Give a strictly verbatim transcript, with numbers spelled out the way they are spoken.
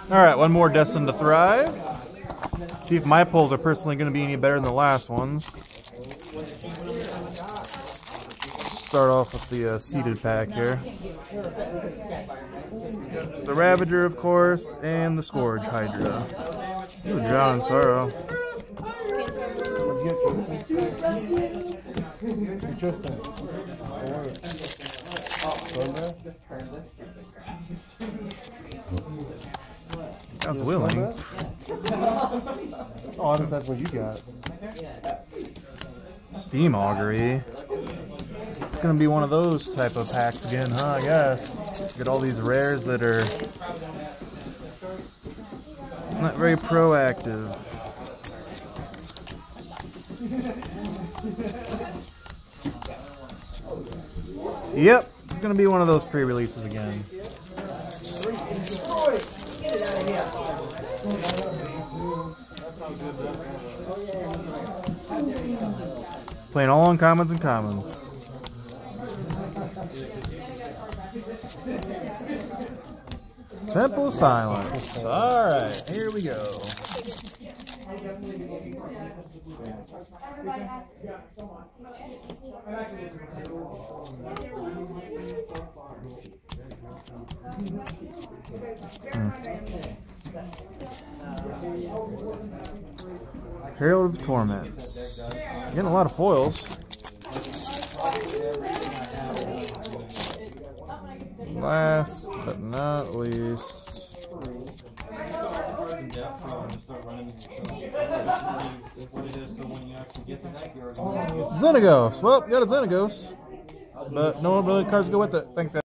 Alright, one more Destined to Thrive. See if my pulls are personally going to be any better than the last ones. Start off with the uh, seeded pack here. The Ravager, of course, and the Scourge Hydra. Ooh, John Sorrow. Interesting. Sounds willing. Oh, I guess that's what you got. Steam Augury. It's gonna be one of those type of packs again, huh? I guess. Get all these rares that are not very proactive. Yep, it's gonna be one of those pre-releases again. Playing all uncommons and commons. Temple of Silence. Alright, here we go. Hmm. Herald of Torment. Getting a lot of foils. Last but not least, Xenagos. Well, got a Xenagos, but no really cards to go with it. Thanks, guys.